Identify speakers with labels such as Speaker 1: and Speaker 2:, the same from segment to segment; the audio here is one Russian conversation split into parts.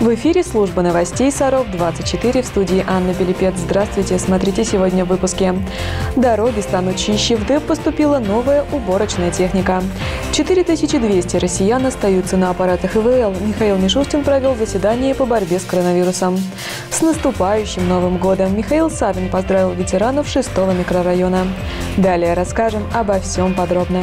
Speaker 1: В эфире служба новостей Саров-24, в студии Анна Пилипец. Здравствуйте, смотрите сегодня в выпуске. Дороги станут чище, в ДЭП поступила новая уборочная техника. 4200 россиян остаются на аппаратах ИВЛ. Михаил Мишустин провел заседание по борьбе с коронавирусом. С наступающим Новым годом! Михаил Савин поздравил ветеранов 6-го микрорайона. Далее расскажем обо всем подробно.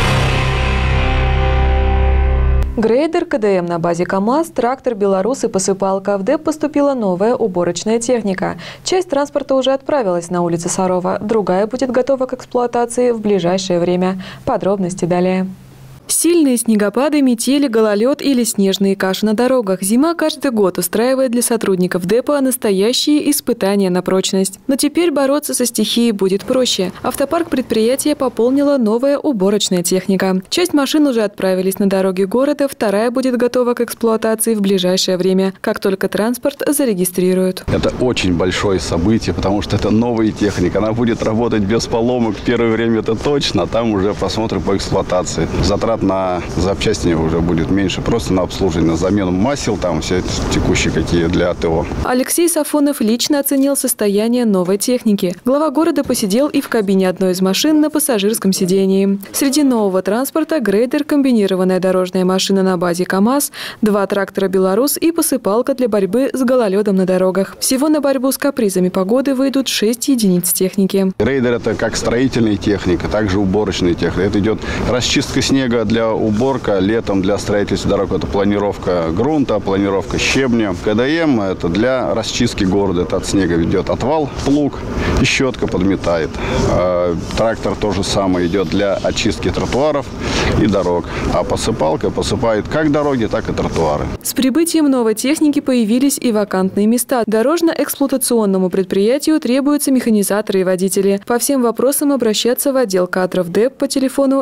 Speaker 1: Грейдер, КДМ на базе КАМАЗ, трактор «Беларус» и посыпалка. В ДЭП поступила новая уборочная техника. Часть транспорта уже отправилась на улицы Сарова, другая будет готова к эксплуатации в ближайшее время. Подробности далее. Сильные снегопады, метели, гололед или снежные каши на дорогах. Зима каждый год устраивает для сотрудников ДЭПа настоящие испытания на прочность. Но теперь бороться со стихией будет проще. Автопарк предприятия пополнила новая уборочная техника. Часть машин уже отправились на дороги города, вторая будет готова к эксплуатации в ближайшее время, как только транспорт зарегистрируют.
Speaker 2: Это очень большое событие, потому что это новая техника. Она будет работать без поломок. В первое время это точно, а там уже посмотрим по эксплуатации. Затрат на запчасти уже будет меньше, просто на обслуживание, на замену масел, там все текущие какие для АТО.
Speaker 1: Алексей Сафонов лично оценил состояние новой техники. Глава города посидел и в кабине одной из машин на пассажирском сидении. Среди нового транспорта грейдер, комбинированная дорожная машина на базе КАМАЗ, 2 трактора «Беларус» и посыпалка для борьбы с гололедом на дорогах. Всего на борьбу с капризами погоды выйдут 6 единиц техники.
Speaker 2: Грейдер – это как строительная техника, также уборочная техника. Это идет расчистка снега для уборка, летом для строительства дорог это планировка грунта, планировка щебня. КДМ – это для расчистки города, это от снега ведет отвал, плуг и щетка подметает. Трактор то же самое идет для очистки тротуаров и дорог. А посыпалка посыпает как дороги, так и тротуары.
Speaker 1: С прибытием новой техники появились и вакантные места. Дорожно-эксплуатационному предприятию требуются механизаторы и водители. По всем вопросам обращаться в отдел кадров ДЭП по телефону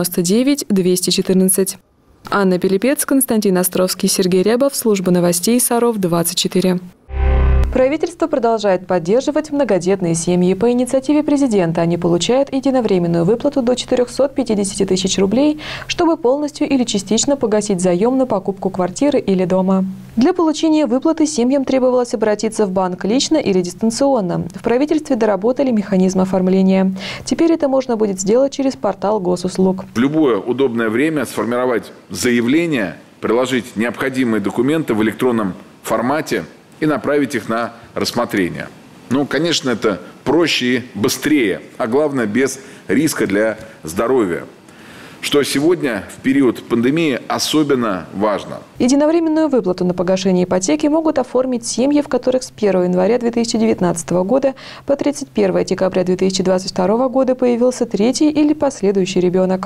Speaker 1: 99 214. Анна Пилипец, Константин Островский, Сергей Рябов, служба новостей Саров-24. Правительство продолжает поддерживать многодетные семьи. По инициативе президента они получают единовременную выплату до 450 тысяч рублей, чтобы полностью или частично погасить заем на покупку квартиры или дома. Для получения выплаты семьям требовалось обратиться в банк лично или дистанционно. В правительстве доработали механизм оформления. Теперь это можно будет сделать через портал госуслуг.
Speaker 3: В любое удобное время сформировать заявление, приложить необходимые документы в электронном формате и направить их на рассмотрение. Ну, конечно, это проще и быстрее, а главное, без риска для здоровья, что сегодня, в период пандемии, особенно важно.
Speaker 1: Единовременную выплату на погашение ипотеки могут оформить семьи, в которых с 1 января 2019 года по 31 декабря 2022 года появился третий или последующий ребенок.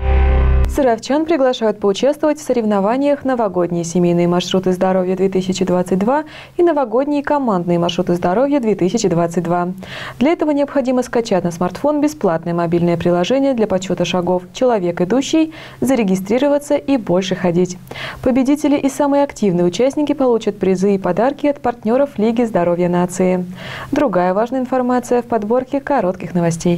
Speaker 1: Саровчан приглашают поучаствовать в соревнованиях «Новогодние семейные маршруты здоровья-2022» и «Новогодние командные маршруты здоровья-2022». Для этого необходимо скачать на смартфон бесплатное мобильное приложение для подсчета шагов «Человек идущий», зарегистрироваться и больше ходить. Победители и самые активные участники получат призы и подарки от партнеров Лиги здоровья нации. Другая важная информация в подборке коротких новостей.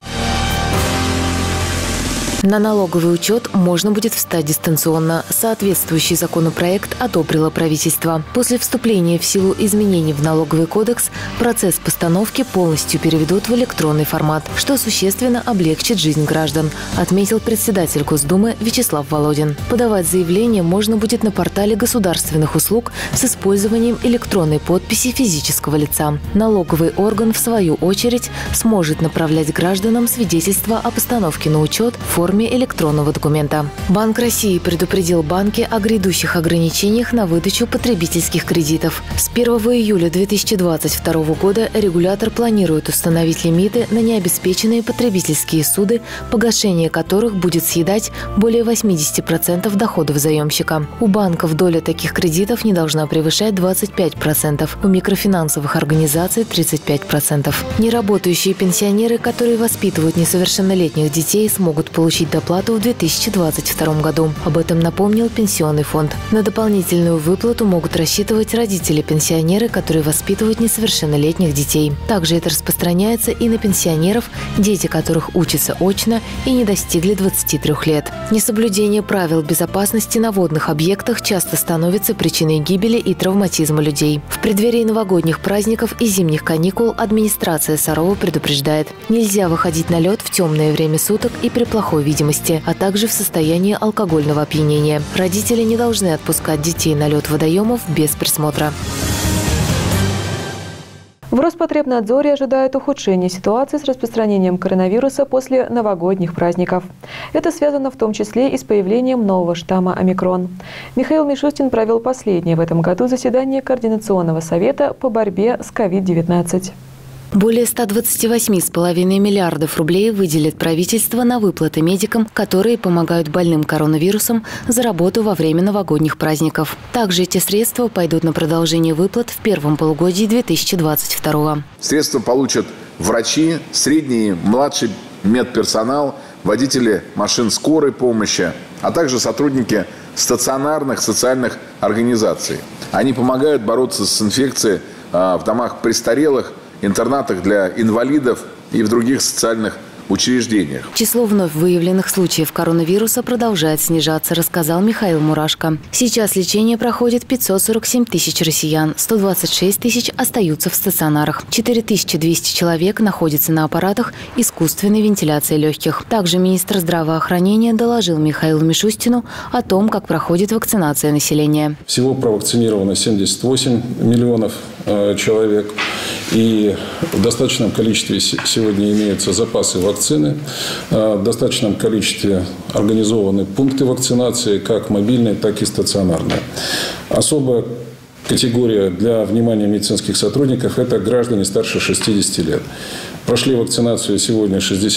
Speaker 4: На налоговый учет можно будет встать дистанционно. Соответствующий законопроект одобрило правительство. После вступления в силу изменений в налоговый кодекс процесс постановки полностью переведут в электронный формат, что существенно облегчит жизнь граждан, отметил председатель Госдумы Вячеслав Володин. Подавать заявление можно будет на портале государственных услуг с использованием электронной подписи физического лица. Налоговый орган, в свою очередь, сможет направлять гражданам свидетельство о постановке на учет в форме электронного документа. Банк России предупредил банки о грядущих ограничениях на выдачу потребительских кредитов. С 1 июля 2022 года регулятор планирует установить лимиты на необеспеченные потребительские суды, погашение которых будет съедать более 80% доходов заемщика. У банков доля таких кредитов не должна превышать 25%, у микрофинансовых организаций – 35%. Неработающие пенсионеры, которые воспитывают несовершеннолетних детей, смогут получить получить доплату в 2022 году. Об этом напомнил Пенсионный фонд. На дополнительную выплату могут рассчитывать родители-пенсионеры, которые воспитывают несовершеннолетних детей. Также это распространяется и на пенсионеров, дети которых учатся очно и не достигли 23 лет. Несоблюдение правил безопасности на водных объектах часто становится причиной гибели и травматизма людей. В преддверии новогодних праздников и зимних каникул администрация Сарова предупреждает: нельзя выходить на лед в темное время суток и при плохой видимости, а также в состоянии алкогольного опьянения. Родители не должны отпускать детей на лед водоемов без присмотра.
Speaker 1: В Роспотребнадзоре ожидают ухудшения ситуации с распространением коронавируса после новогодних праздников. Это связано в том числе и с появлением нового штамма «Омикрон». Михаил Мишустин провел последнее в этом году заседание Координационного совета по борьбе с COVID-19.
Speaker 4: Более 128,5 миллиардов рублей выделит правительство на выплаты медикам, которые помогают больным коронавирусом за работу во время новогодних праздников. Также эти средства пойдут на продолжение выплат в первом полугодии 2022.
Speaker 3: Средства получат врачи, средний и младший медперсонал, водители машин скорой помощи, а также сотрудники стационарных социальных организаций. Они помогают бороться с инфекцией в домах престарелых, интернатах для инвалидов и в других социальных учреждениях.
Speaker 4: Число вновь выявленных случаев коронавируса продолжает снижаться, рассказал Михаил Мурашко. Сейчас лечение проходит 547 тысяч россиян, 126 тысяч остаются в стационарах. 4200 человек находятся на аппаратах искусственной вентиляции легких. Также министр здравоохранения доложил Михаилу Мишустину о том, как проходит вакцинация населения.
Speaker 5: Всего провакцинировано 78 миллионов человек. И в достаточном количестве сегодня имеются запасы вакцины. В достаточном количестве организованы пункты вакцинации, как мобильные, так и стационарные. Особая категория для внимания медицинских сотрудников – это граждане старше 60 лет. Прошли вакцинацию сегодня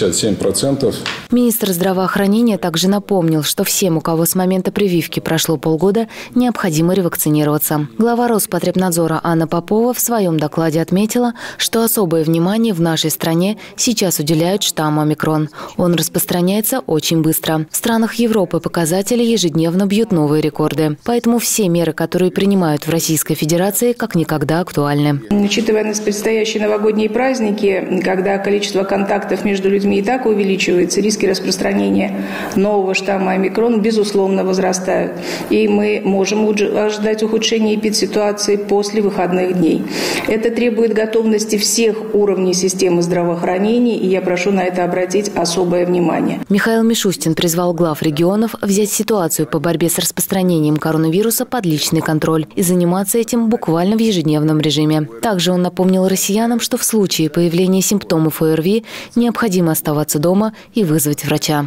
Speaker 5: 67%.
Speaker 4: Министр здравоохранения также напомнил, что всем, у кого с момента прививки прошло полгода, необходимо ревакцинироваться. Глава Роспотребнадзора Анна Попова в своем докладе отметила, что особое внимание в нашей стране сейчас уделяют штамму «Омикрон». Он распространяется очень быстро. В странах Европы показатели ежедневно бьют новые рекорды. Поэтому все меры, которые принимают в Российской Федерации, как никогда актуальны.
Speaker 6: Учитывая предстоящие новогодние праздники, когда количество контактов между людьми и так увеличивается, риски распространения нового штамма «Омикрон» безусловно возрастают. И мы можем ожидать ухудшения эпидситуации после выходных дней. Это требует готовности всех уровней системы здравоохранения, и я прошу на это обратить особое внимание.
Speaker 4: Михаил Мишустин призвал глав регионов взять ситуацию по борьбе с распространением коронавируса под личный контроль и заниматься этим буквально в ежедневном режиме. Также он напомнил россиянам, что в случае появления симптомов ОРВИ необходимо оставаться дома и вызвать врача.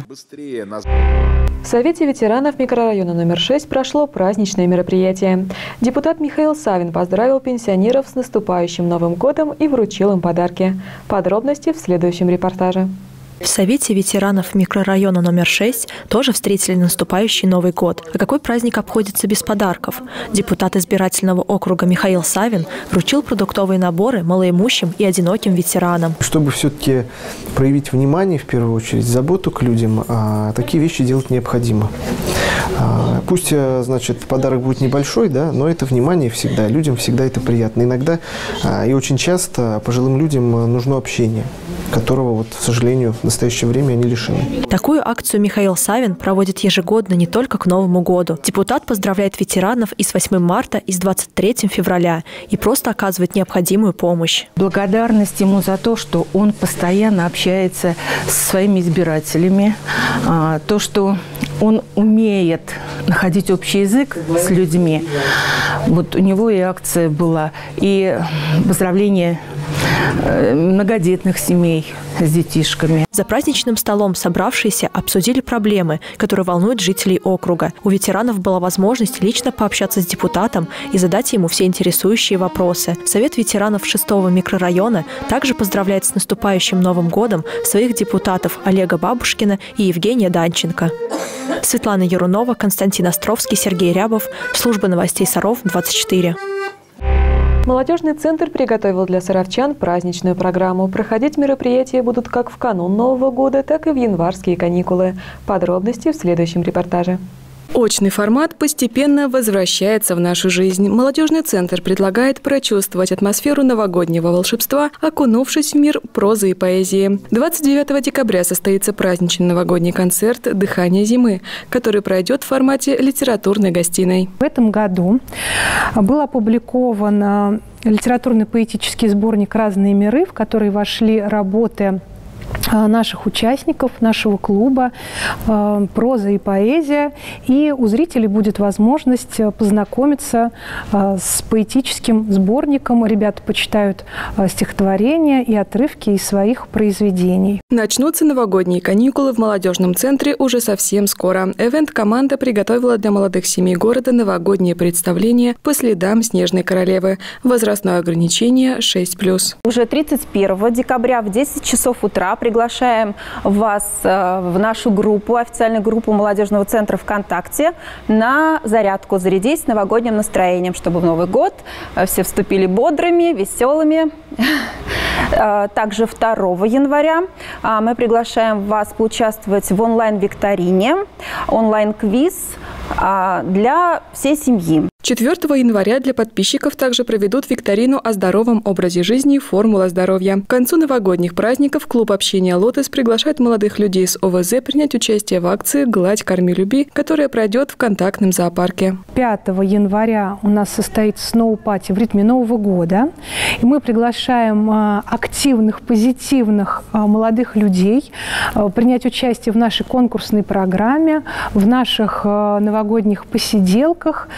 Speaker 1: В Совете ветеранов микрорайона номер 6 прошло праздничное мероприятие. Депутат Михаил Савин поздравил пенсионеров с наступающим Новым годом и вручил им подарки. Подробности в следующем репортаже.
Speaker 7: В Совете ветеранов микрорайона номер 6 тоже встретили наступающий Новый год. А какой праздник обходится без подарков? Депутат избирательного округа Михаил Савин вручил продуктовые наборы малоимущим и одиноким ветеранам.
Speaker 8: Чтобы все-таки проявить внимание, в первую очередь, заботу к людям, такие вещи делать необходимо. Пусть, значит, подарок будет небольшой, да, но это внимание всегда, людям всегда это приятно. Иногда и очень часто пожилым людям нужно общение, которого, вот, к сожалению, в настоящее время они лишены.
Speaker 7: Такую акцию Михаил Савин проводит ежегодно не только к Новому году. Депутат поздравляет ветеранов и с 8 марта, и с 23 февраля, и просто оказывает необходимую помощь.
Speaker 9: Благодарность ему за то, что он постоянно общается со своими избирателями, то, что он умеет находить общий язык с людьми. Вот у него и акция была, и поздравление многодетных семей с детишками.
Speaker 7: За праздничным столом собравшиеся обсудили проблемы, которые волнуют жителей округа. У ветеранов была возможность лично пообщаться с депутатом и задать ему все интересующие вопросы. Совет ветеранов 6-го микрорайона также поздравляет с наступающим Новым годом своих депутатов Олега Бабушкина и Евгения Данченко. Светлана Ярунова, Константин Островский, Сергей Рябов. Служба новостей Саров, 24.
Speaker 1: Молодежный центр приготовил для саровчан праздничную программу. Проходить мероприятия будут как в канун Нового года, так и в январские каникулы. Подробности в следующем репортаже. Очный формат постепенно возвращается в нашу жизнь. Молодежный центр предлагает прочувствовать атмосферу новогоднего волшебства, окунувшись в мир прозы и поэзии. 29 декабря состоится праздничный новогодний концерт «Дыхание зимы», который пройдет в формате литературной гостиной.
Speaker 10: В этом году был опубликован литературно-поэтический сборник «Разные миры», в который вошли работы наших участников, нашего клуба, проза и поэзия. И у зрителей будет возможность познакомиться с поэтическим сборником. Ребята почитают стихотворения и отрывки из своих произведений.
Speaker 1: Начнутся новогодние каникулы в молодежном центре уже совсем скоро. Эвент-команда приготовила для молодых семей города новогоднее представление по следам Снежной королевы. Возрастное ограничение 6+.
Speaker 11: Уже 31 декабря в 10 часов утра приглашаем вас в нашу группу, официальную группу молодежного центра ВКонтакте, на зарядку. Зарядись новогодним настроением, чтобы в Новый год все вступили бодрыми, веселыми. Также 2 января мы приглашаем вас поучаствовать в онлайн-викторине, онлайн-квиз для всей семьи.
Speaker 1: 4 января для подписчиков также проведут викторину о здоровом образе жизни «Формула здоровья». К концу новогодних праздников клуб общения «Лотос» приглашает молодых людей с ОВЗ принять участие в акции «Гладь, корми, люби», которая пройдет в контактном зоопарке.
Speaker 10: 5 января у нас состоится сноу-пати в ритме Нового года. И мы приглашаем активных, позитивных молодых людей принять участие в нашей конкурсной программе, в наших новогодних посиделках.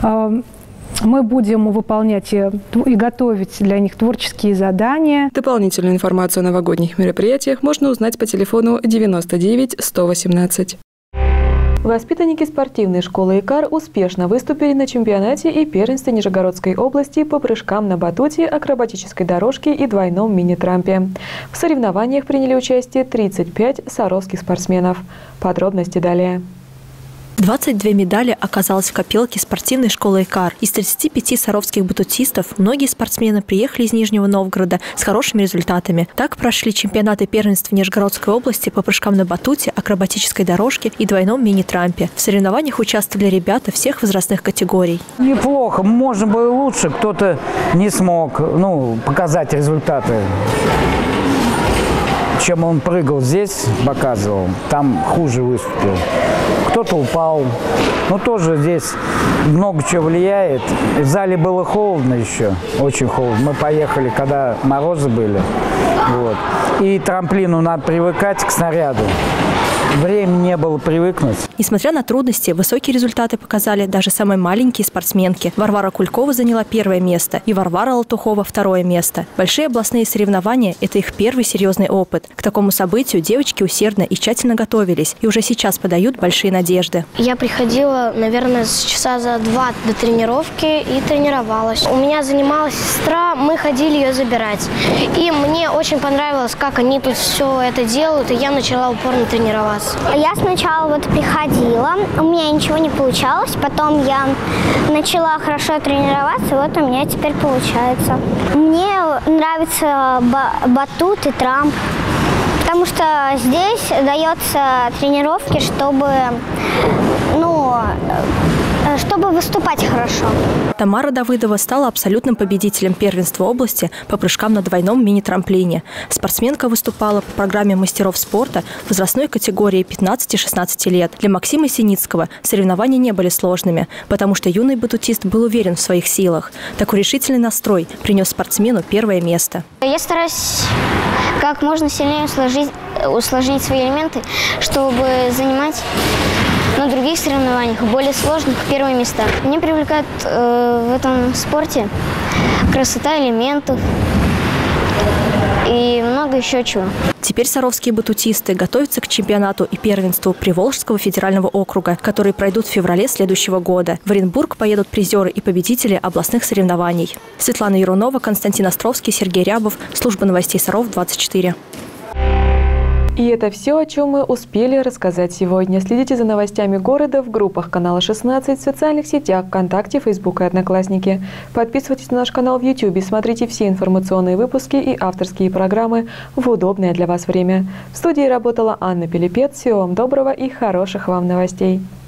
Speaker 10: Мы будем выполнять и готовить для них творческие задания.
Speaker 1: Дополнительную информацию о новогодних мероприятиях можно узнать по телефону 99 118. Воспитанники спортивной школы «Икар» успешно выступили на чемпионате и первенстве Нижегородской области по прыжкам на батуте, акробатической дорожке и двойном мини-трампе. В соревнованиях приняли участие 35 саровских спортсменов. Подробности далее.
Speaker 7: 22 медали оказалось в копилке спортивной школы «Икар». Из 35 саровских батутистов многие спортсмены приехали из Нижнего Новгорода с хорошими результатами. Так прошли чемпионаты первенства Нижегородской области по прыжкам на батуте, акробатической дорожке и двойном мини-трампе. В соревнованиях участвовали ребята всех возрастных категорий.
Speaker 12: Неплохо. Можно было лучше. Кто-то не смог показать результаты, чем он прыгал здесь, показывал. Там хуже выступил. Кто-то упал. Но тоже здесь много чего влияет. В зале было холодно еще, очень холодно. Мы поехали, когда морозы были. Вот. И трамплину надо привыкать к снаряду. Времени не было привыкнуть.
Speaker 7: Несмотря на трудности, высокие результаты показали даже самые маленькие спортсменки. Варвара Кулькова заняла 1 место и Варвара Латухова 2 место. Большие областные соревнования – это их первый серьезный опыт. К такому событию девочки усердно и тщательно готовились и уже сейчас подают большие надежды.
Speaker 13: Я приходила, наверное, с часа за 2 до тренировки и тренировалась. У меня занималась сестра, мы ходили ее забирать. И мне очень понравилось, как они тут все это делают, и я начала упорно тренироваться.
Speaker 14: Я сначала приходила, у меня ничего не получалось, потом я начала хорошо тренироваться, вот у меня теперь получается. Мне нравится батут и трамп, потому что здесь дается тренировки, чтобы выступать хорошо.
Speaker 7: Тамара Давыдова стала абсолютным победителем первенства области по прыжкам на двойном мини-трамплине. Спортсменка выступала по программе мастеров спорта возрастной категории 15-16 лет. Для Максима Синицкого соревнования не были сложными, потому что юный батутист был уверен в своих силах. Такой решительный настрой принес спортсмену 1 место.
Speaker 14: Я стараюсь как можно сильнее усложнить свои элементы, чтобы занимать на других соревнованиях, более сложных, 1 места. Мне привлекает в этом спорте красота элементов и много еще чего.
Speaker 7: Теперь саровские батутисты готовятся к чемпионату и первенству Приволжского федерального округа, которые пройдут в феврале следующего года. В Оренбург поедут призеры и победители областных соревнований. Светлана Ярунова, Константин Островский, Сергей Рябов. Служба новостей Саров, 24.
Speaker 1: И это все, о чем мы успели рассказать сегодня. Следите за новостями города в группах канала 16, в социальных сетях ВКонтакте, Фейсбук и Одноклассники. Подписывайтесь на наш канал в YouTube, смотрите все информационные выпуски и авторские программы в удобное для вас время. В студии работала Анна Пилипец. Всего вам доброго и хороших вам новостей.